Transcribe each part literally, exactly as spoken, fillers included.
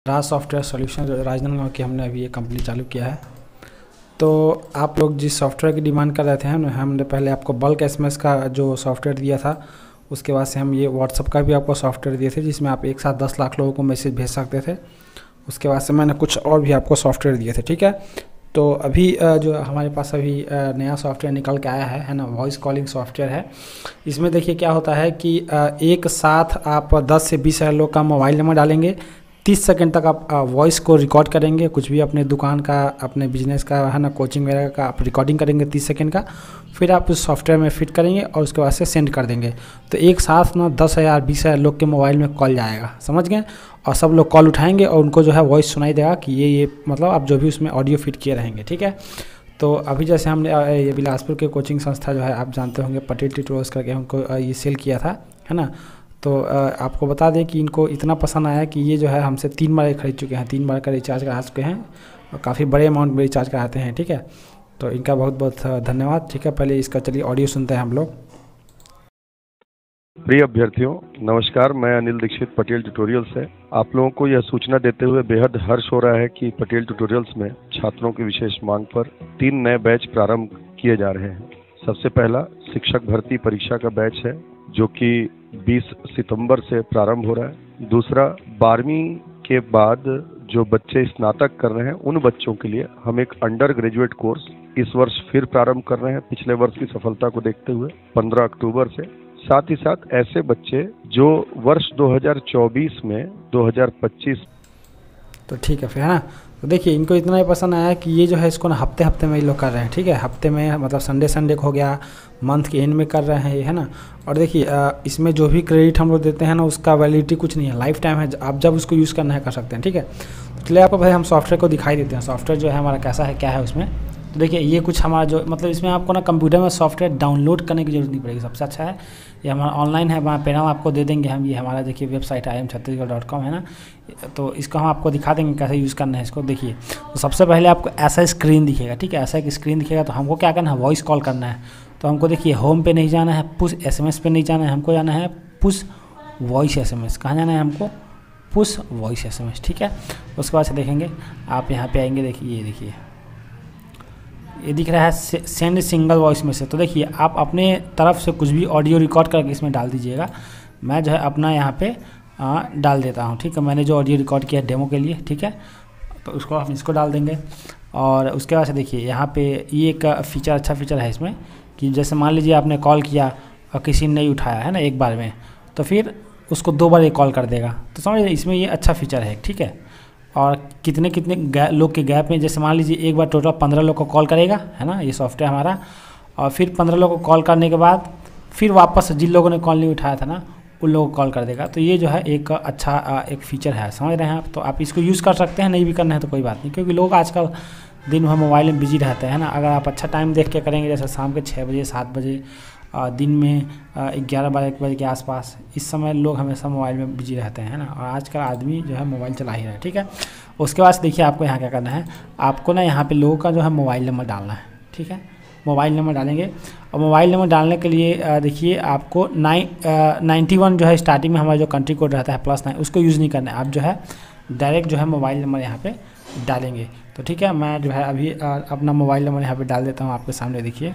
राज software solution Rajnandgaon की हमने अभी ये कंपनी चालू किया है। तो आप लोग जिस सॉफ्टवेयर की डिमांड कर रहे थे हम हमने पहले आपको बल्क एसएमएस का जो सॉफ्टवेयर दिया था, उसके बाद से हम ये व्हाट्सअप का भी आपको सॉफ्टवेयर दिए थे जिसमें आप एक साथ दस लाख लोगों को मैसेज भेज सकते थे। उसके बाद से मैंने कुछ और भी आपको सॉफ्टवेयर दिए थे, ठीक है। तो अभी जो हमारे पास अभी नया सॉफ्टवेयर निकल के आया है है ना, वॉइस कॉलिंग सॉफ्टवेयर है। इसमें देखिए क्या होता है कि एक साथ आप दस से बीस हज़ार लोग का मोबाइल नंबर डालेंगे, तीस सेकंड तक आप वॉइस को रिकॉर्ड करेंगे, कुछ भी अपने दुकान का, अपने बिजनेस का है ना, कोचिंग वगैरह का आप रिकॉर्डिंग करेंगे तीस सेकंड का, फिर आप उस सॉफ्टवेयर में फिट करेंगे और उसके बाद से सेंड कर देंगे। तो एक साथ ना दस हज़ार बीस हज़ार लोग के मोबाइल में कॉल जाएगा, समझ गए। और सब लोग कॉल उठाएंगे और उनको जो है वॉइस सुनाई देगा कि ये ये मतलब आप जो भी उसमें ऑडियो फिट किए रहेंगे, ठीक है। तो अभी जैसे हमने ये बिलासपुर के कोचिंग संस्था जो है आप जानते होंगे, पटेल ट्यूटोरियल्स करके हमको ये सेल किया था, है ना। तो आपको बता दें कि इनको इतना पसंद आया कि ये जो है हमसे तीन बार खरीद चुके हैं, तीन बार का रिचार्ज करा चुके हैं और काफ़ी बड़े अमाउंट में रिचार्ज कराते हैं, ठीक है। तो इनका बहुत बहुत धन्यवाद, ठीक है। पहले इसका चलिए ऑडियो सुनते हैं हम लोग। प्रिय अभ्यर्थियों, नमस्कार। मैं अनिल दीक्षित, पटेल ट्यूटोरियल से आप लोगों को यह सूचना देते हुए बेहद हर्ष हो रहा है कि पटेल ट्यूटोरियल्स में छात्रों की विशेष मांग पर तीन नए बैच प्रारंभ किए जा रहे हैं। सबसे पहला शिक्षक भर्ती परीक्षा का बैच है जो कि बीस सितंबर से प्रारंभ हो रहा है। दूसरा, बारहवीं के बाद जो बच्चे स्नातक कर रहे हैं उन बच्चों के लिए हम एक अंडर ग्रेजुएट कोर्स इस वर्ष फिर प्रारंभ कर रहे हैं, पिछले वर्ष की सफलता को देखते हुए पंद्रह अक्टूबर से। साथ ही साथ ऐसे बच्चे जो वर्ष दो हज़ार चौबीस में दो हज़ार पच्चीस। तो ठीक है फिर, है ना। तो देखिए इनको इतना ही पसंद आया कि ये जो है इसको ना हफ्ते हफ्ते में ये लोग कर रहे हैं, ठीक है। हफ्ते में मतलब संडे संडे को हो गया, मंथ के एंड में कर रहे हैं ये, है ना। और देखिए इसमें जो भी क्रेडिट हम लोग देते हैं ना, उसका वैलिडिटी कुछ नहीं है, लाइफ टाइम है, आप जब उसको यूज़ करना है कर सकते हैं, ठीक है। तो चलिए आपको भाई हम सॉफ्टवेयर को दिखाई देते हैं, सॉफ्टवेयर जो है हमारा कैसा है, क्या है उसमें। तो देखिए ये कुछ हमारा जो मतलब इसमें आपको ना कंप्यूटर में सॉफ्टवेयर डाउनलोड करने की जरूरत नहीं पड़ेगी, सबसे अच्छा है ये हमारा ऑनलाइन है, वहाँ पे नाम आपको दे देंगे हम। ये हमारा देखिए website I M Chhattisgarh dot com है ना, तो इसको हम आपको दिखा देंगे कैसे यूज़ करना है इसको। देखिए तो सबसे पहले आपको ऐसा स्क्रीन दिखेगा, ठीक है, ऐसा एक स्क्रीन दिखेगा। तो हमको क्या करना है, वॉइस कॉल करना है। तो हमको देखिए होम पे नहीं जाना है, पुश एसएमएस पे नहीं जाना है, हमको जाना है पुश वॉइस एसएमएस। कहाँ जाना है हमको, पुश वॉइस एसएमएस, ठीक है। उसके बाद से देखेंगे आप यहाँ पे आएंगे, देखिए ये देखिए ये दिख रहा है सेंड सिंगल वॉइस में से। तो देखिए आप अपने तरफ से कुछ भी ऑडियो रिकॉर्ड करके इसमें डाल दीजिएगा। मैं जो है अपना यहाँ पे आ, डाल देता हूँ, ठीक है। मैंने जो ऑडियो रिकॉर्ड किया डेमो के लिए, ठीक है, तो उसको हम इसको डाल देंगे। और उसके बाद से देखिए यहाँ पे ये एक फ़ीचर, अच्छा फ़ीचर है इसमें कि जैसे मान लीजिए आपने कॉल किया और किसी ने नहीं उठाया है ना एक बार में, तो फिर उसको दो बार ये कॉल कर देगा। तो समझ लीजिए इसमें ये अच्छा फ़ीचर है, ठीक है। और कितने कितने लोग के गैप में, जैसे मान लीजिए एक बार टोटल पंद्रह लोग को कॉल करेगा, है ना, ये सॉफ्टवेयर हमारा। और फिर पंद्रह लोग को कॉल करने के बाद फिर वापस जिन लोगों ने कॉल नहीं उठाया था ना उन लोगों को कॉल कर देगा। तो ये जो है एक अच्छा एक फ़ीचर है, समझ रहे हैं आप। तो आप इसको यूज़ कर सकते हैं, नहीं भी करना है तो कोई बात नहीं, क्योंकि लोग आजकल दिन भर मोबाइल में बिजी रहते हैं ना। अगर आप अच्छा टाइम देख के करेंगे, जैसे शाम के छः बजे सात बजे, दिन में ग्यारह बारह एक बजे के आसपास, इस समय लोग हमेशा मोबाइल में बिजी रहते हैं ना। और आजकल आदमी जो है मोबाइल चला ही रहा है, ठीक है। उसके बाद देखिए आपको यहाँ क्या करना है, आपको ना यहाँ पे लोगों का जो है मोबाइल नंबर डालना है, ठीक है। मोबाइल नंबर डालेंगे और मोबाइल नंबर डालने के लिए देखिए आपको नाइन नाइन्टी वन जो है स्टार्टिंग में हमारा जो कंट्री कोड रहता है प्लस नाइन, उसको यूज़ नहीं करना है। आप जो है डायरेक्ट जो है मोबाइल नंबर यहाँ पे डालेंगे। तो ठीक है, मैं जो है अभी अपना मोबाइल नंबर यहाँ पे डाल देता हूँ आपके सामने। देखिए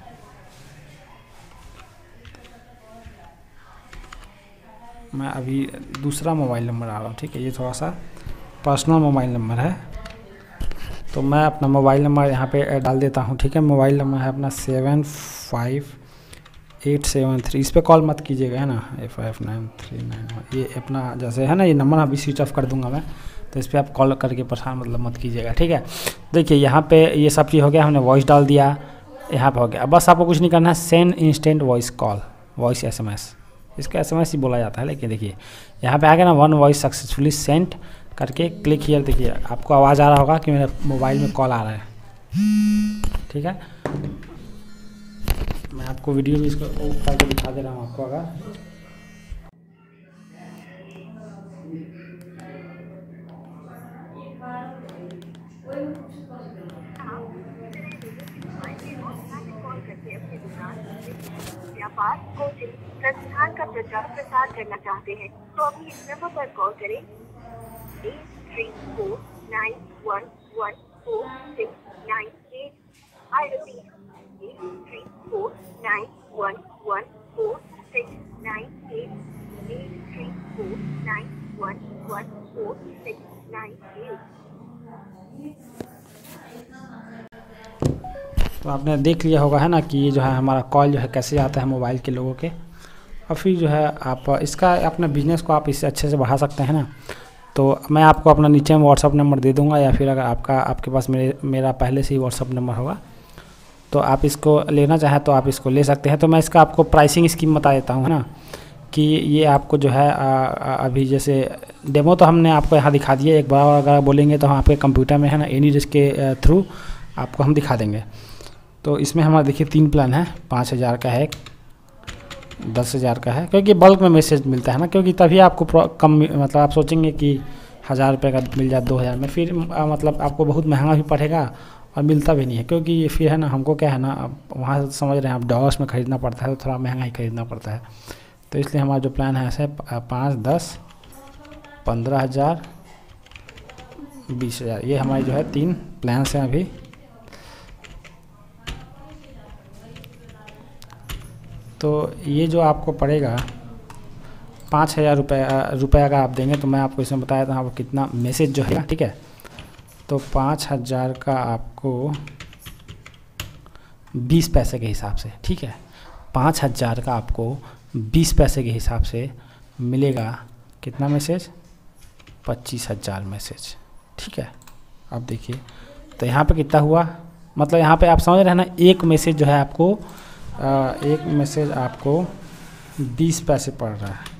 मैं अभी दूसरा मोबाइल नंबर डाल रहा हूँ, ठीक है। ये थोड़ा सा पर्सनल मोबाइल नंबर है, तो मैं अपना मोबाइल नंबर यहाँ पे डाल देता हूँ, ठीक है। मोबाइल नंबर है अपना seven five eight seven three, इस पर कॉल मत कीजिएगा, है ना, A five nine three nine, ये अपना जैसे है ना, ये नंबर अभी स्विच ऑफ कर दूंगा मैं, तो इस पर आप कॉल करके परेशान मतलब मत कीजिएगा, ठीक है। देखिए यहाँ पे ये सब चीज़ हो गया, हमने वॉइस डाल दिया, यहाँ पे हो गया। बस आपको कुछ नहीं करना है, send instant voice call, voice SMS, इसका एसएमएस ही बोला जाता है। लेकिन देखिए यहाँ पे आ गया ना, वन वॉइस सक्सेसफुली सेंट करके क्लिक हियर। देखिए आपको आवाज़ आ रहा होगा कि मेरे मोबाइल में कॉल आ रहा है, ठीक है। मैं आपको वीडियो भी इसको करके दिखा दे रहा हूँ आपको। अगर व्यापार कोचिंग संस्थान का प्रचार प्रसार करना चाहते हैं तो अभी इस नंबर पर कॉल करें। three four nine one one four six nine eight. I repeat, eight three four nine one one four six nine eight. Eight three four nine one one four six nine eight. तो आपने देख लिया होगा है ना कि ये जो है हमारा कॉल जो है कैसे आता है मोबाइल के लोगों के। और फिर जो है आप इसका अपने बिज़नेस को आप इससे अच्छे से बढ़ा सकते हैं ना। तो मैं आपको अपना नीचे में व्हाट्सअप नंबर दे दूंगा, या फिर अगर आपका आपके पास मेरे मेरा पहले से ही व्हाट्सअप नंबर होगा तो आप इसको लेना चाहें तो आप इसको ले सकते हैं। तो मैं इसका आपको प्राइसिंग स्कीम बता देता हूँ है ना, कि ये आपको जो है आ, आ, अभी जैसे डेमो तो हमने आपको यहाँ दिखा दिया। एक बार अगर बोलेंगे तो हम आपके कंप्यूटर में है ना एनी डिस्क के थ्रू आपको हम दिखा देंगे। तो इसमें हमारा देखिए तीन प्लान है, पाँच हज़ार का है, दस हज़ार का है, क्योंकि बल्क में मैसेज मिलता है ना, क्योंकि तभी आपको कम मतलब आप सोचेंगे कि हज़ार रुपये का मिल जाए दो हज़ार में, फिर आ, मतलब आपको बहुत महंगा भी पड़ेगा और मिलता भी नहीं है। क्योंकि ये फिर है ना हमको क्या है ना, अब वहाँ से समझ रहे हैं आप डॉलर्स में ख़रीदना पड़ता है तो थोड़ा महंगा ही ख़रीदना पड़ता है। तो इसलिए हमारा जो प्लान है ऐसे पाँच दस पंद्रह हज़ार बीस हज़ार, ये हमारे जो है तीन प्लान्स हैं अभी। तो ये जो आपको पड़ेगा पाँच हज़ार रुपये रुपये अगर आप देंगे तो मैं आपको इसमें बताया था आपको कितना मैसेज जो है, ठीक है। तो पाँच हज़ार का आपको बीस पैसे के हिसाब से, ठीक है, पाँच हज़ार का आपको बीस पैसे के हिसाब से मिलेगा कितना मैसेज, पच्चीस हज़ार मैसेज, ठीक है। अब देखिए तो यहाँ पे कितना हुआ, मतलब यहाँ पे आप समझ रहे हैं ना, एक मैसेज जो है आपको आ, एक मैसेज आपको बीस पैसे पड़ रहा है,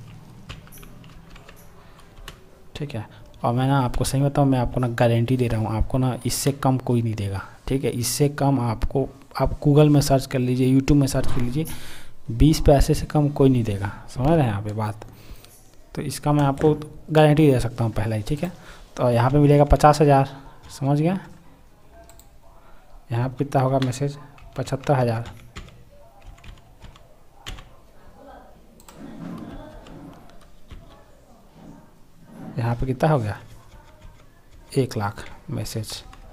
ठीक है। और मैं ना आपको सही बताऊँ, मैं आपको ना गारंटी दे रहा हूँ, आपको ना इससे कम कोई नहीं देगा, ठीक है। इससे कम आपको, आप गूगल में सर्च कर लीजिए, यूट्यूब में सर्च कर लीजिए, बीस पैसे से कम कोई नहीं देगा, समझ रहे हैं यहाँ पे बात। तो इसका मैं आपको गारंटी दे सकता हूँ पहले ही, ठीक है। तो यहाँ पे मिलेगा पचास हज़ार, समझ गया। यहाँ पे कितना होगा मैसेज, पचहत्तर हज़ार, यहाँ पे कितना हो गया, एक लाख मैसेज,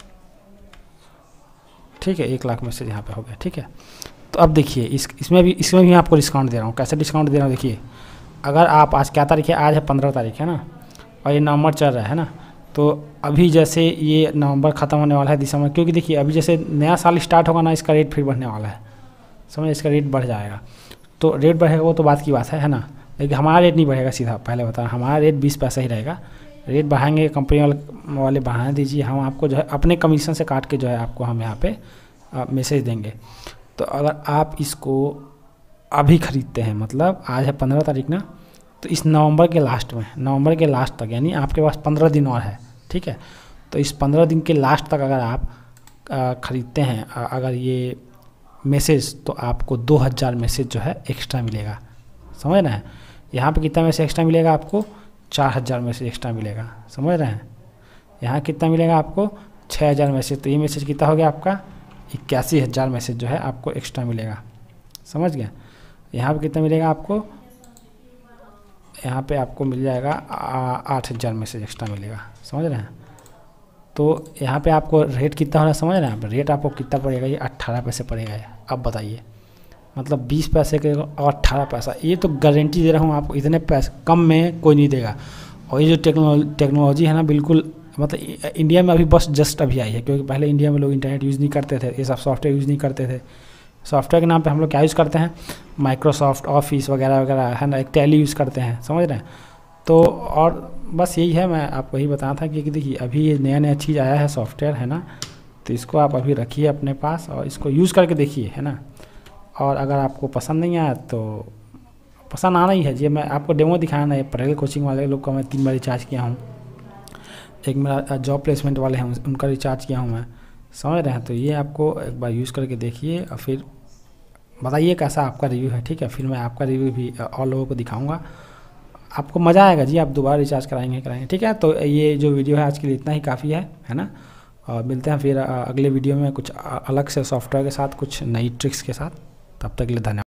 ठीक है। एक लाख मैसेज यहाँ पे हो गया, ठीक है। तो अब देखिए इस इसमें भी इसमें भी मैं आपको डिस्काउंट दे रहा हूँ। कैसे डिस्काउंट दे रहा हूँ, देखिए अगर आप आज क्या तारीख है, आज है पंद्रह तारीख है ना, और ये नवंबर चल रहा है ना, तो अभी जैसे ये नवंबर ख़त्म होने वाला है दिसंबर, क्योंकि देखिए अभी जैसे नया साल स्टार्ट होगा ना, इसका रेट फिर बढ़ने वाला है, समझ, इसका रेट बढ़ जाएगा। तो रेट बढ़ेगा वो तो बात की बात है है ना, लेकिन हमारा रेट नहीं बढ़ेगा, सीधा पहले बता, हमारा रेट बीस पैसा ही रहेगा। रेट बढ़ाएंगे कंपनी वाले वाले बढ़ा दीजिए, हम आपको जो है अपने कमीशन से काट के जो है आपको हम यहाँ पे मैसेज देंगे। तो अगर आप इसको अभी ख़रीदते हैं, मतलब आज है पंद्रह तारीख ना, तो इस नवंबर के लास्ट में, नवंबर के लास्ट तक, यानी आपके पास पंद्रह दिन और है, ठीक है। तो इस पंद्रह दिन के लास्ट तक अगर आप ख़रीदते हैं अगर ये मैसेज, तो आपको दो हज़ार मैसेज जो है एक्स्ट्रा मिलेगा, समझ रहे हैं। यहाँ पे कितना मैसेज एक्स्ट्रा मिलेगा आपको, चार हज़ार मैसेज एक्स्ट्रा मिलेगा, समझ रहे हैं। यहाँ कितना मिलेगा आपको, छः हज़ार मैसेज। तो ये मैसेज कितना हो गया आपका, इक्यासी हज़ार मैसेज जो है आपको एक्स्ट्रा मिलेगा, समझ गया। यहाँ पे कितना मिलेगा आपको, यहाँ पे आपको मिल जाएगा आठ हज़ार मैसेज एक्स्ट्रा मिलेगा, समझ रहे हैं। तो यहाँ पे आपको रेट कितना हो रहा है, समझ रहे हैं आप, रेट आपको कितना पड़ेगा, ये अट्ठारह पैसे पड़ेगा ये। अब बताइए, मतलब बीस पैसे के और अट्ठारह पैसा, ये तो गारंटी दे रहा हूँ आपको, इतने पैसे कम में कोई नहीं देगा। और ये जो टेक्नोलॉजी टेक्नोलॉजी है ना, बिल्कुल मतलब इंडिया में अभी बस जस्ट अभी आई है, क्योंकि पहले इंडिया में लोग इंटरनेट यूज़ नहीं करते थे, ये सब सॉफ्टवेयर यूज़ नहीं करते थे। सॉफ्टवेयर के नाम पे हम लोग क्या यूज़ करते हैं, माइक्रोसॉफ्ट ऑफिस वगैरह वगैरह है ना, एक टैली यूज़ करते हैं, समझ रहे हैं। तो और बस यही है, मैं आपको यही बताना था कि देखिए अभी ये नया नया चीज़ आया है सॉफ्टवेयर, है ना, तो इसको आप अभी रखिए अपने पास और इसको यूज़ करके देखिए, है ना। और अगर आपको पसंद नहीं आया तो पसंद आना ही है जी। मैं आपको डेमो दिखाया ना, ये पटेल कोचिंग वाले लोग का मैं तीन बार रिचार्ज किया हूँ, एक मेरा जॉब प्लेसमेंट वाले हैं उनका रिचार्ज किया हूँ मैं, समझ रहे हैं। तो ये आपको एक बार यूज़ करके देखिए और फिर बताइए कैसा आपका रिव्यू है, ठीक है। फिर मैं आपका रिव्यू भी और लोगों को दिखाऊंगा, आपको मज़ा आएगा जी, आप दोबारा रिचार्ज कराएंगे कराएंगे ठीक है। तो ये जो वीडियो है आज के लिए इतना ही काफ़ी है है ना। और मिलते हैं फिर अगले वीडियो में कुछ अलग से सॉफ्टवेयर के साथ, कुछ नई ट्रिक्स के साथ। तब तक के लिए धन्यवाद।